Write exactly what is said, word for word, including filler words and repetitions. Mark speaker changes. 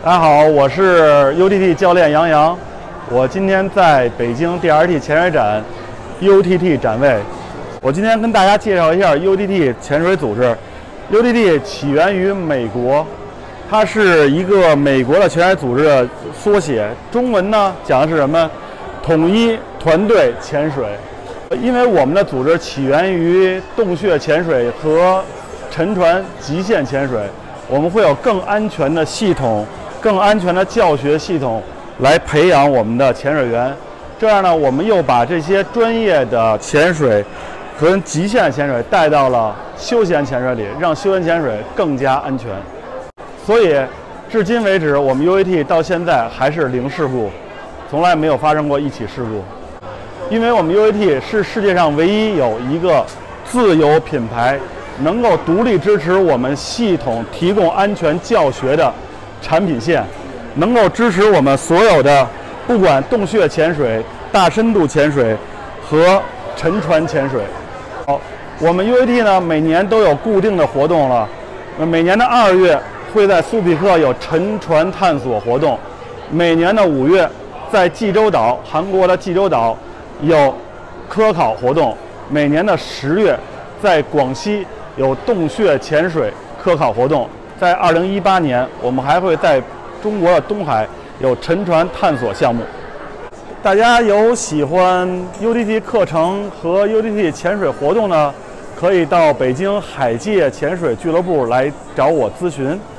Speaker 1: 大家好，我是 U T T 教练杨洋，我今天在北京 D R T 潜水展 U T T 展位。我今天跟大家介绍一下 U T T 潜水组织。U T T 起源于美国，它是一个美国的潜水组织的缩写。中文呢讲的是什么？统一团队潜水。因为我们的组织起源于洞穴潜水和沉船极限潜水，我们会有更安全的系统。更安全的教学系统来培养我们的潜水员，这样呢，我们又把这些专业的潜水和极限潜水带到了休闲潜水里，让休闲潜水更加安全。所以，至今为止，我们 U A T 到现在还是零事故，从来没有发生过一起事故。因为我们 U A T 是世界上唯一有一个自有品牌能够独立支持我们系统提供安全教学的产品线，能够支持我们所有的不管洞穴潜水、大深度潜水和沉船潜水。好，我们 U A T 呢每年都有固定的活动了。每年的二月会在苏比克有沉船探索活动，每年的五月在济州岛，韩国的济州岛有科考活动，每年的十月在广西有洞穴潜水科考活动。在二零一八年，我们还会在中国的东海有沉船探索项目。大家有喜欢 U T T 课程和 U T T 潜水活动呢，可以到北京海界潜水俱乐部来找我咨询。